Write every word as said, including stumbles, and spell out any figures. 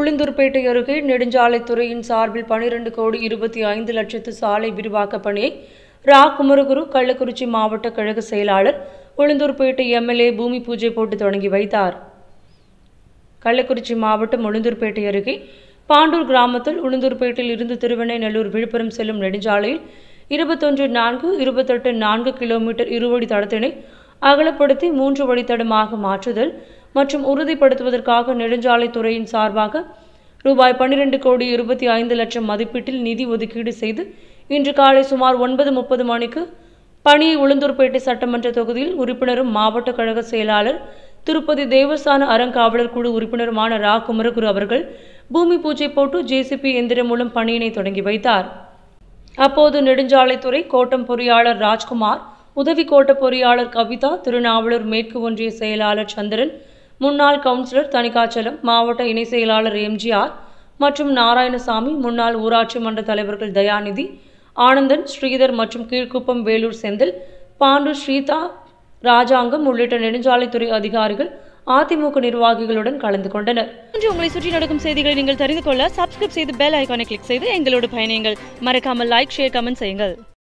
உளுந்தூர்பேட்டை அருகே நெடுஞ்சாலைத்துறையின் சார்பில் பனிரெண்டு கோடி இருபத்தி ஐந்து லட்சத்து சாலை விரிவாக்க பணியை ரா குமரகுரு கள்ளக்குறிச்சி மாவட்ட கழக செயலாளர் உளுந்தூர்பேட்டை எம்எல்ஏ பூமி பூஜை போட்டு தொடங்கி வைத்தார். கள்ளக்குறிச்சி மாவட்டம் உளுந்தூர்பேட்டை அருகே பாண்டூர் கிராமத்தில் உளுந்தூர்பேட்டையில் இருந்து திருவெண்ணெய்நல்லூர் விழுப்புரம் செல்லும் நெடுஞ்சாலையில் இருபத்தொன்று நான்கு இருபத்தெட்டு நான்கு கிலோமீட்டர் இருவழி தடத்தினை அகலப்படுத்தி மூன்று வழித்தடமாக மாற்றுதல் மற்றும் உறுதிப்படுத்துவதற்காக நெடுஞ்சாலைத்துறையின் சார்பாக ரூபாய் பன்னிரண்டு கோடி இருபத்தி ஐந்து லட்சம் மதிப்பீட்டில் நிதி ஒதுக்கீடு செய்து இன்று காலை சுமார் ஒன்பது முப்பது மணிக்கு பணியை உளுந்தூர்பேட்டை சட்டமன்ற தொகுதியில் உறுப்பினரும் மாவட்ட கழக செயலாளர் திருப்பதி தேவஸ்தான அறங்காவலர் குழு உறுப்பினருமான ரா குமரகுரு அவர்கள் பூமி பூஜை போட்டு ஜேசிபி எந்திரம் மூலம் பணியினை தொடங்கி வைத்தார். அப்போது நெடுஞ்சாலைத்துறை கோட்டம் பொறியாளர் ராஜ்குமார், உதவி கோட்ட பொறியாளர் கவிதா, திருநாவலூர் மேற்கு ஒன்றிய செயலாளர் சந்திரன், முன்னாள் கவுன்சிலர் தணிகாச்சலம், மாவட்ட இணை செயலாளர் எம்ஜிஆர் மற்றும் நாராயணசாமி, முன்னாள் ஊராட்சி மன்ற தலைவர்கள் தயாநிதி, ஆனந்தன், ஸ்ரீதர் மற்றும் கீழ்குப்பம் வேலூர் செந்தில், பாண்டூர் ஸ்ரீதா, ராஜாங்கம் உள்ளிட்ட நெடுஞ்சாலைத்துறை அதிகாரிகள், அதிமுக நிர்வாகிகளுடன் கலந்து கொண்டனர். உங்களை சுற்றி நடக்கும் செய்திகளை நீங்கள் தெரிந்து கொள்ள சப்ஸ்கிரைப் செய்து பெல் ஐகானை கிளிக் செய்து எங்களோடு பயணியுங்கள். மறக்காமல் லைக், ஷேர், கமெண்ட் செய்யுங்கள்.